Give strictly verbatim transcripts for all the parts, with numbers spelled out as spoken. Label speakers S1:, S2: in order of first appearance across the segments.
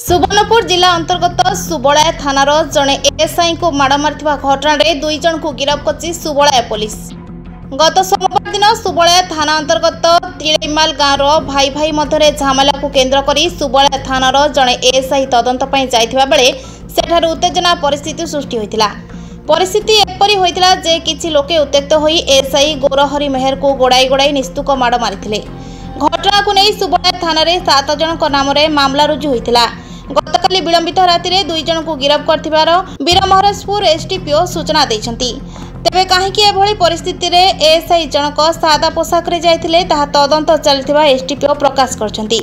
S1: सुबर्णपुर जिला अंतर्गत सुबलाय थानार जड़े एएसआई को माड़ मारिथिबा घटना दुई जन को गिरफ्त कर सुबलाय पुलिस। गत सोमवार दिन सुबलाय थाना अंतर्गत तिलैमाल गाँव भाई भाई मध्य झमेला को केन्द्र कर सुबलाय थानार जड़े एएसआई तदंत पर जाइथिबा बेले सेठार उत्तेजना परिस्थिति सृष्टि होइतिला। परिस्थिति एपरी होइतिला जे किछि लोके उत्तेजित होई एएसआई गौरहरि मेहर को गोड़ाई गोड़ाई निस्तुक माड़ मारिथिले। घटना को नहीं सुबलाय थाना सात जन नाम मामला रुजु होइतिला। गतकाली विलंबित राति रे दुई जन को गिरफ्त करथिबार वीरमहाराजपुर एसडीपीओ सूचना दैछंती। तेबे काहेकि एभली परिस्थिति रे एएसआई जनक सादा पोशाक रे जायथिले ताहा तदंत चलथिबा एसडीपीओ प्रकाश करछंती।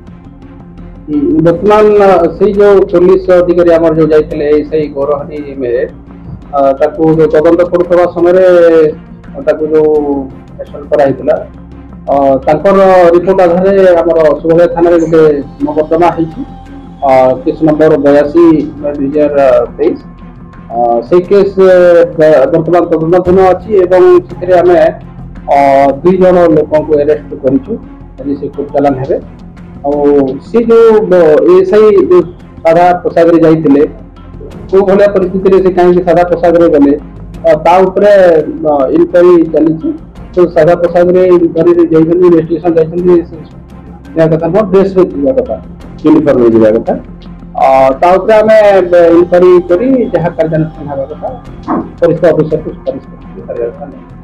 S2: वर्तमान से जो पुलिस अधिकारी हमर जो जायथिले एएसआई गौरहरि में ताकू जो तदंत करथबा समय रे ताकू जो एसन कराइतिला ताकर रिपोर्ट आधार रे हमर सुबलाय थाना रे गोटे मोकदमा हिची केस नंबर बयासी दुई हजार तेईस से केस बर्तमान तदंताधीन अच्छी आम दुई जन लोक अरेस्ट कर कोर्ट चालान है। सी जो एएसआई जो सादा पोशाक जाते कौ भाया परिस्थिति से कहीं सादा पोशाक गले इनक्वारी चली तो सादा पोशाक इनक्वारी इन्वेस्टिगेशन जाता कथा ड्रेस कथा यूनिफॉर्म में जावा कथा आम इनक्वारी कर जहाँ कार्यानुष्ठान होगा कथा वरिष्ठ अफिसर को सुपारिश कर।